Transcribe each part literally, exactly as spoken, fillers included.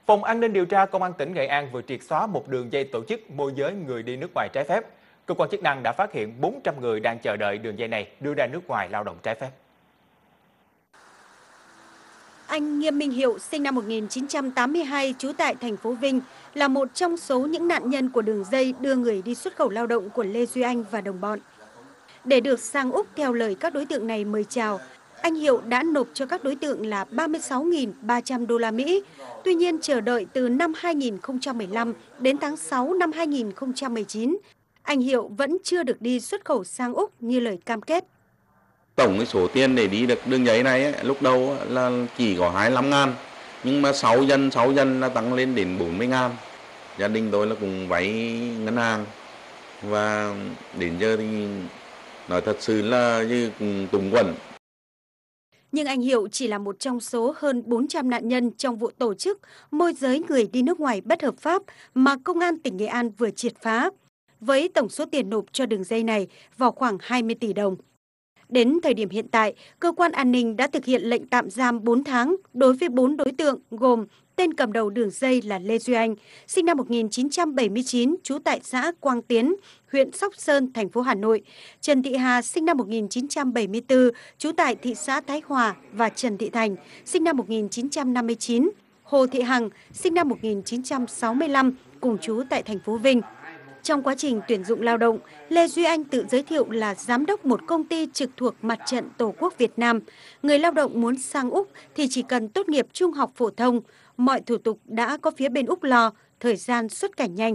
Phòng An ninh điều tra Công an tỉnh Nghệ An vừa triệt xóa một đường dây tổ chức môi giới người đi nước ngoài trái phép. Cơ quan chức năng đã phát hiện bốn trăm người đang chờ đợi đường dây này đưa ra nước ngoài lao động trái phép. Anh Nghiêm Minh Hiệu, sinh năm một nghìn chín trăm tám mươi hai, trú tại thành phố Vinh, là một trong số những nạn nhân của đường dây đưa người đi xuất khẩu lao động của Lê Duy Anh và đồng bọn. Để được sang Úc theo lời các đối tượng này mời chào, anh Hiệu đã nộp cho các đối tượng là ba mươi sáu nghìn ba trăm đô la Mỹ. Tuy nhiên, chờ đợi từ năm hai nghìn không trăm mười lăm đến tháng sáu năm hai nghìn không trăm mười chín, anh Hiệu vẫn chưa được đi xuất khẩu sang Úc như lời cam kết. Tổng cái số tiền để đi được đường giấy này ấy, lúc đầu là chỉ có hai mươi lăm ngàn, nhưng mà sáu dần sáu dần là tăng lên đến bốn mươi ngàn. Gia đình tôi là cùng vay ngân hàng, và đến giờ thì nói thật sự là như túng quẫn. Nhưng anh Hiệu chỉ là một trong số hơn bốn trăm nạn nhân trong vụ tổ chức môi giới người đi nước ngoài bất hợp pháp mà Công an tỉnh Nghệ An vừa triệt phá, với tổng số tiền nộp cho đường dây này vào khoảng hai mươi tỷ đồng. Đến thời điểm hiện tại, cơ quan an ninh đã thực hiện lệnh tạm giam bốn tháng đối với bốn đối tượng gồm tên cầm đầu đường dây là Lê Duy Anh, sinh năm một nghìn chín trăm bảy mươi chín, trú tại xã Quang Tiến, huyện Sóc Sơn, thành phố Hà Nội; Trần Thị Hà, sinh năm một nghìn chín trăm bảy mươi tư, trú tại thị xã Thái Hòa; và Trần Thị Thành, sinh năm một nghìn chín trăm năm mươi chín, Hồ Thị Hằng, sinh năm một nghìn chín trăm sáu mươi lăm, cùng trú tại thành phố Vinh. Trong quá trình tuyển dụng lao động, Lê Duy Anh tự giới thiệu là giám đốc một công ty trực thuộc Mặt trận Tổ quốc Việt Nam. Người lao động muốn sang Úc thì chỉ cần tốt nghiệp trung học phổ thông, mọi thủ tục đã có phía bên Úc lo, thời gian xuất cảnh nhanh.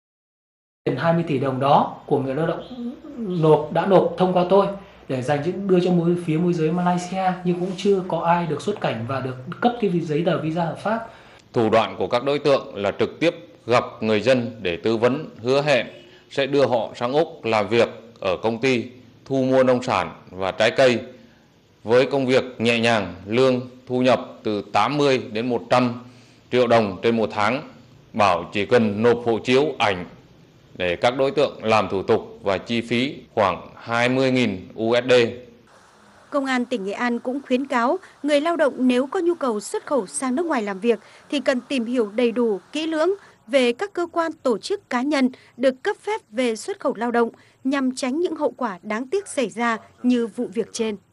Tiền hai mươi tỷ đồng đó của người lao động nộp đã nộp thông qua tôi để dành đưa cho môi phía môi giới Malaysia, nhưng cũng chưa có ai được xuất cảnh và được cấp cái giấy tờ visa hợp pháp. Thủ đoạn của các đối tượng là trực tiếp gặp người dân để tư vấn, hứa hẹn sẽ đưa họ sang Úc làm việc ở công ty thu mua nông sản và trái cây với công việc nhẹ nhàng, lương thu nhập từ tám mươi đến một trăm triệu đồng trên một tháng, bảo chỉ cần nộp hộ chiếu, ảnh để các đối tượng làm thủ tục và chi phí khoảng hai mươi nghìn u ét đê. Công an tỉnh Nghệ An cũng khuyến cáo người lao động nếu có nhu cầu xuất khẩu sang nước ngoài làm việc thì cần tìm hiểu đầy đủ, kỹ lưỡng về các cơ quan, tổ chức, cá nhân được cấp phép về xuất khẩu lao động nhằm tránh những hậu quả đáng tiếc xảy ra như vụ việc trên.